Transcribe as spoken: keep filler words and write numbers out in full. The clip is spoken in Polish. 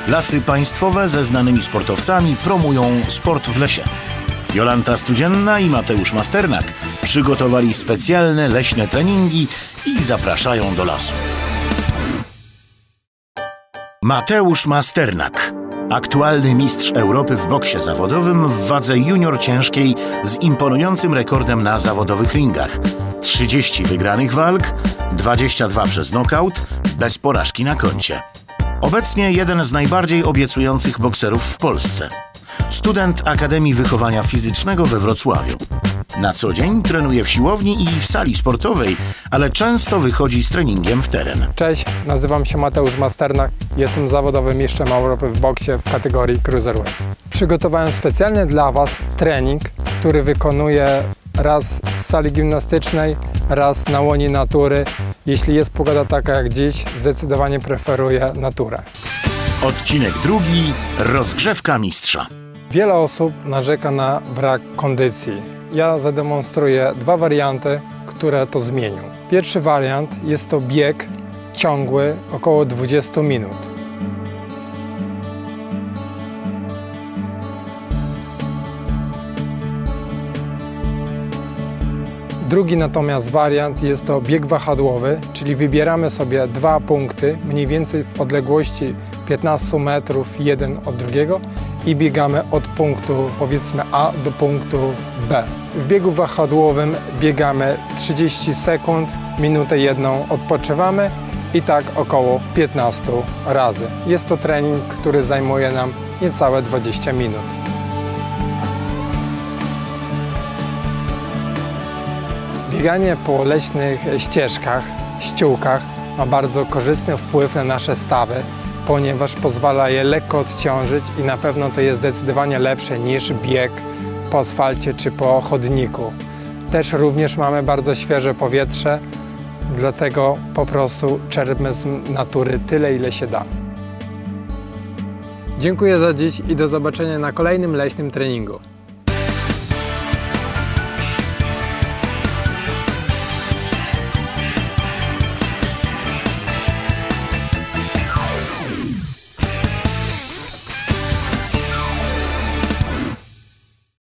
Lasy Państwowe ze znanymi sportowcami promują sport w lesie. Jolanta Studzienna i Mateusz Masternak przygotowali specjalne leśne treningi i zapraszają do lasu. Mateusz Masternak, aktualny mistrz Europy w boksie zawodowym w wadze junior ciężkiej z imponującym rekordem na zawodowych ringach. trzydzieści wygranych walk, dwadzieścia dwa przez nokaut, bez porażki na koncie. Obecnie jeden z najbardziej obiecujących bokserów w Polsce. Student Akademii Wychowania Fizycznego we Wrocławiu. Na co dzień trenuje w siłowni i w sali sportowej, ale często wychodzi z treningiem w teren. Cześć, nazywam się Mateusz Masternak. Jestem zawodowym mistrzem Europy w boksie w kategorii Cruiserweight. Przygotowałem specjalnie dla Was trening, który wykonuję raz w sali gimnastycznej, raz na łonie natury. Jeśli jest pogoda taka jak dziś, zdecydowanie preferuję naturę. Odcinek drugi. Rozgrzewka mistrza. Wiele osób narzeka na brak kondycji. Ja zademonstruję dwa warianty, które to zmienią. Pierwszy wariant jest to bieg ciągły około dwudziestu minut. Drugi natomiast wariant jest to bieg wahadłowy, czyli wybieramy sobie dwa punkty, mniej więcej w odległości piętnastu metrów jeden od drugiego i biegamy od punktu powiedzmy A do punktu B. W biegu wahadłowym biegamy trzydzieści sekund, minutę jedną odpoczywamy i tak około piętnaście razy. Jest to trening, który zajmuje nam niecałe dwadzieścia minut. Bieganie po leśnych ścieżkach, ściółkach ma bardzo korzystny wpływ na nasze stawy, ponieważ pozwala je lekko odciążyć i na pewno to jest zdecydowanie lepsze niż bieg po asfalcie czy po chodniku. Też również mamy bardzo świeże powietrze, dlatego po prostu czerpmy z natury tyle, ile się da. Dziękuję za dziś i do zobaczenia na kolejnym leśnym treningu.